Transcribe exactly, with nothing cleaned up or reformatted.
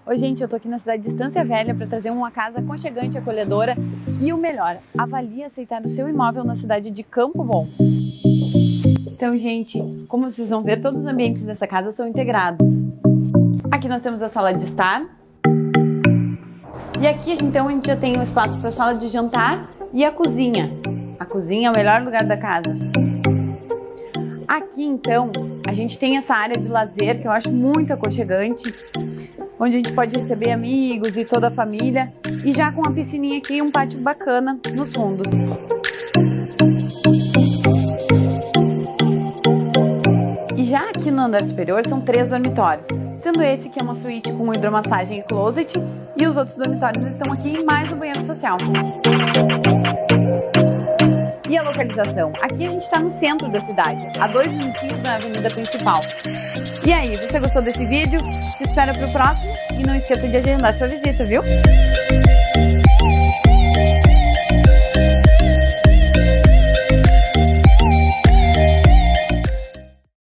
Oi gente, eu tô aqui na cidade de Estância Velha para trazer uma casa aconchegante, acolhedora e o melhor, avalie aceitar o seu imóvel na cidade de Campo Bom. Então gente, como vocês vão ver, todos os ambientes dessa casa são integrados. Aqui nós temos a sala de estar. E aqui então a gente já tem um espaço para a sala de jantar e a cozinha. A cozinha é o melhor lugar da casa. Aqui então a gente tem essa área de lazer que eu acho muito aconchegante, onde a gente pode receber amigos e toda a família, e já com uma piscininha aqui e um pátio bacana nos fundos. E já aqui no andar superior são três dormitórios, sendo esse que é uma suíte com hidromassagem e closet, e os outros dormitórios estão aqui, mais o banheiro social. E a localização? Aqui a gente está no centro da cidade, a dois minutinhos da avenida principal. E aí, você gostou desse vídeo? Te espero para o próximo e não esqueça de agendar sua visita, viu?